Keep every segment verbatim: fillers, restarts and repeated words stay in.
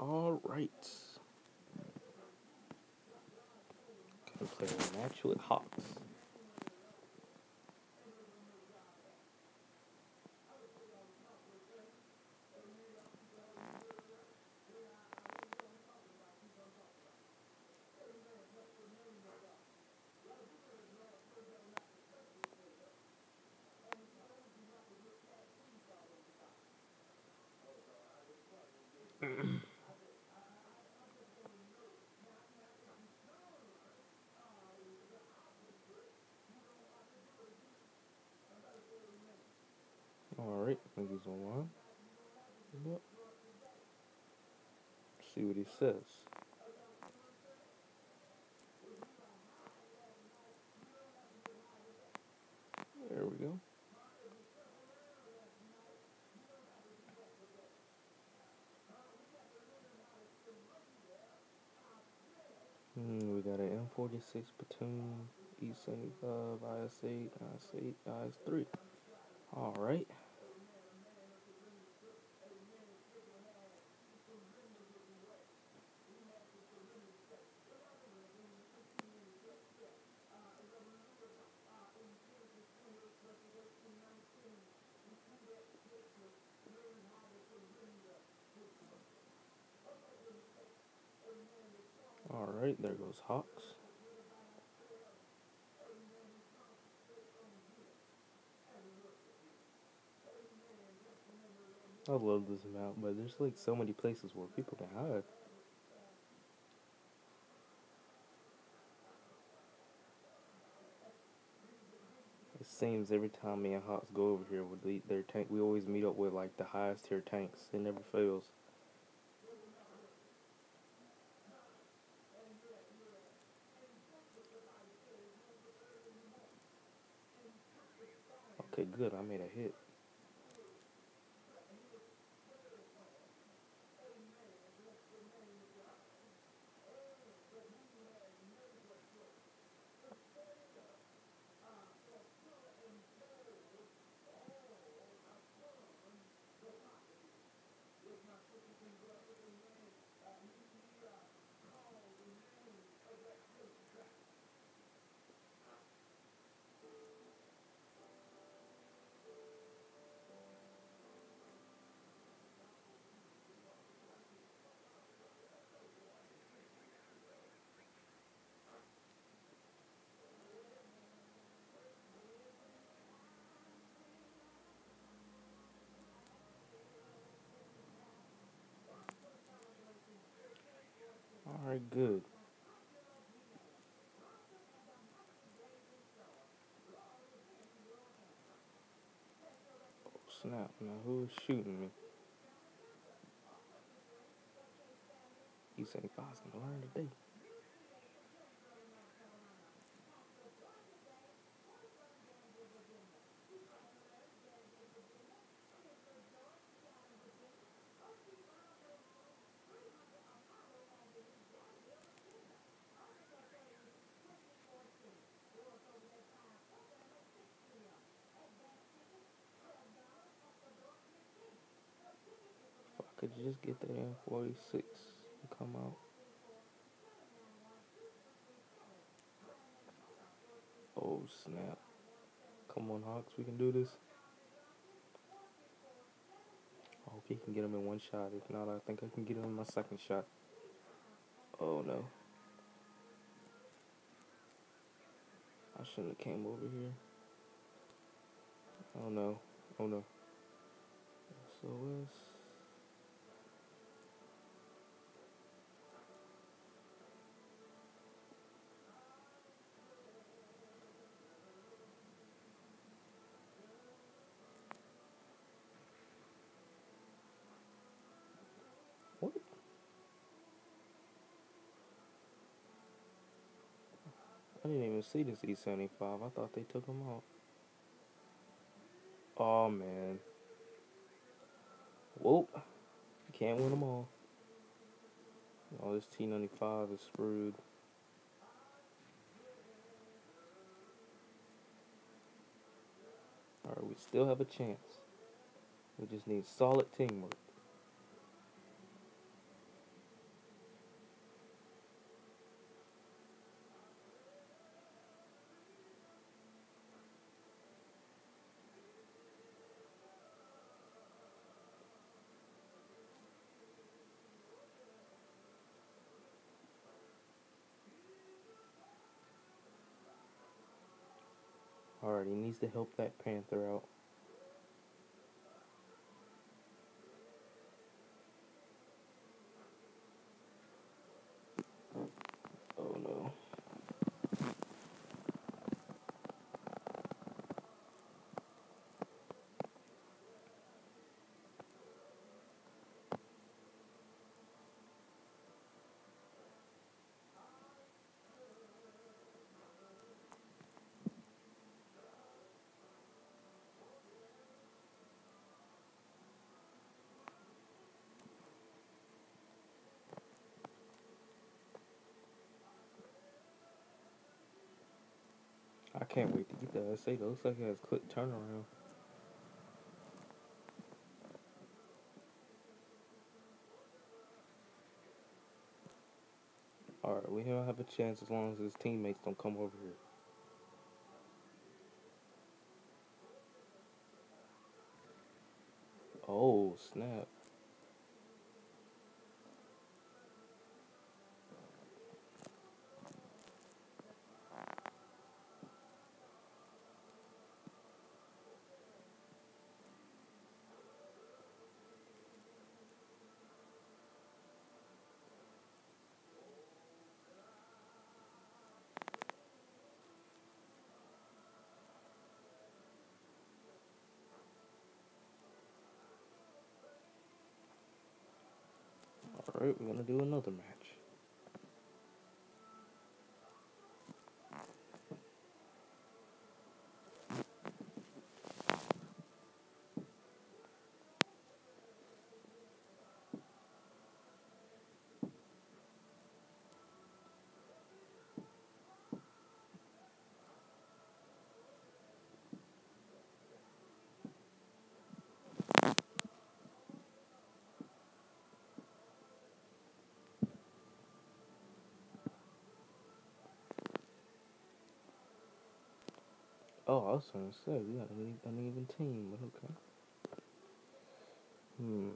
All right. Gonna play a match with Hawks. All right, I think he's online. Yep. See what he says. There we go. Hmm, we got an M forty-six platoon, E seventy-five, I S eight, I S eight, I S three. All right. All right, there goes Hawks. I love this map, but there's like so many places where people can hide. It seems every time me and Hawks go over here with the, their tank, we always meet up with like the highest tier tanks. It never fails. Okay, good. I made a hit. Alright, good. Oh, snap. Now, who's shooting me? E seventy-five's gonna learn today. If I could just get that M forty-six to come out. Oh, snap. Come on, Hawks. We can do this. I hope he can get him in one shot. If not, I think I can get him in my second shot. Oh, no. I shouldn't have came over here. Oh, no. Oh, no. S O S. What? I didn't even see this E seventy-five. I thought they took him out. Oh, man. Whoop. You can't win them all. Oh, this T ninety-five is screwed. Alright, we still have a chance. We just need solid teamwork. Alright, he needs to help that Panther out. Oh no. I can't wait to get that S eight. It looks like it has quick turnaround. Alright, we don't have a chance as long as his teammates don't come over here. Oh, snap. Alright, we're gonna do another match. Oh, I was trying to say, we got an uneven team, but okay. Hmm.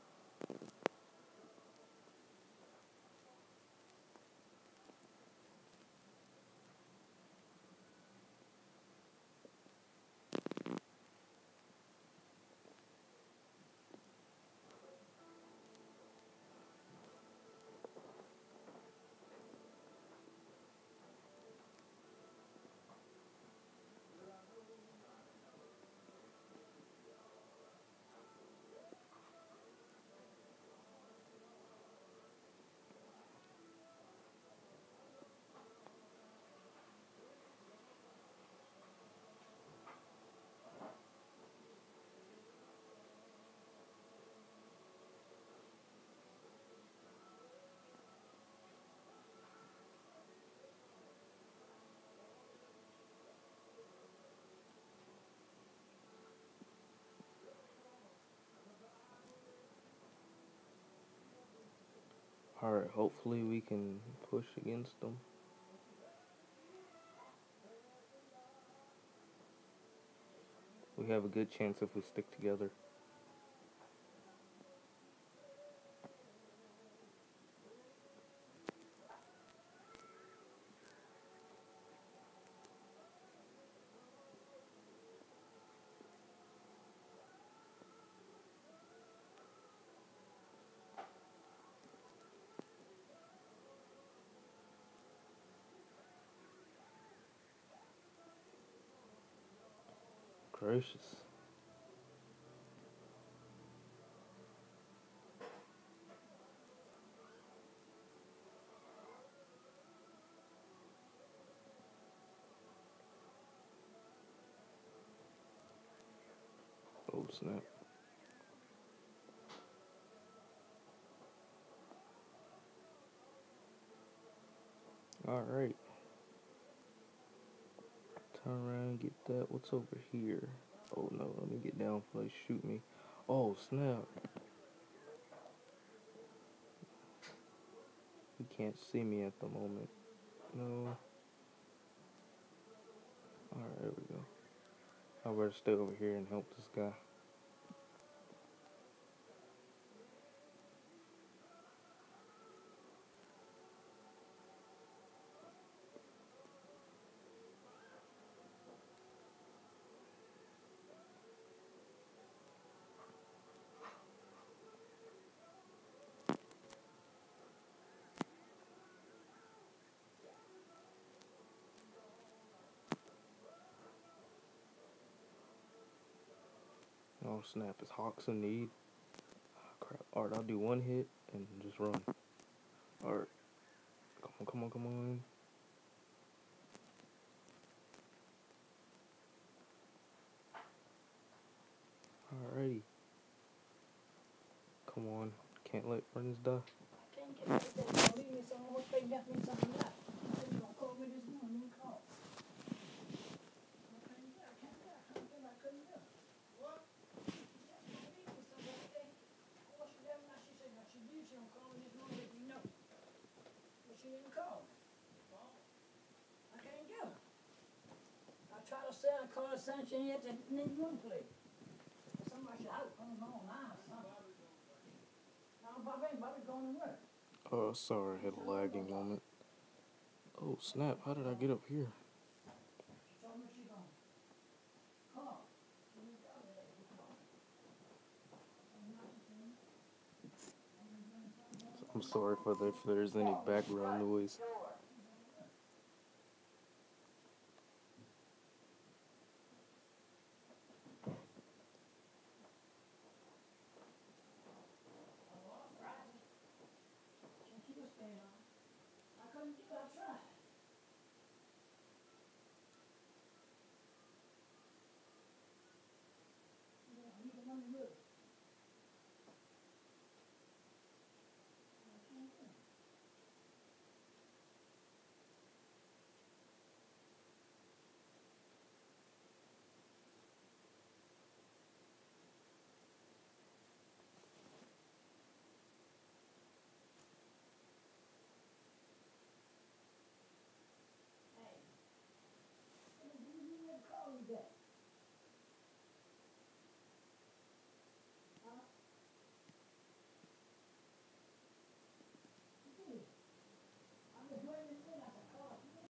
Alright, hopefully we can push against them. We have a good chance if we stick together. Gracious. Oh, snap. Alright. Turn around, get that. What's over here? Oh no, let me get down before they shoot me. Oh, snap. He can't see me at the moment. No. Alright, there we go. I better stay over here and help this guy. Oh snap! Is Hawks in need? Oh, crap. Alright, I'll do one hit and just run. Alright, come on, come on, come on. Alrighty. Come on. Can't let friends die. Try to sell a car sanction yet that need one plate. Somebody should out on the line or something. Now, Bobby, Bobby going to work. Oh, sorry, I had a lagging moment. Oh, snap, how did I get up here? I'm sorry for the, if there's any background noise.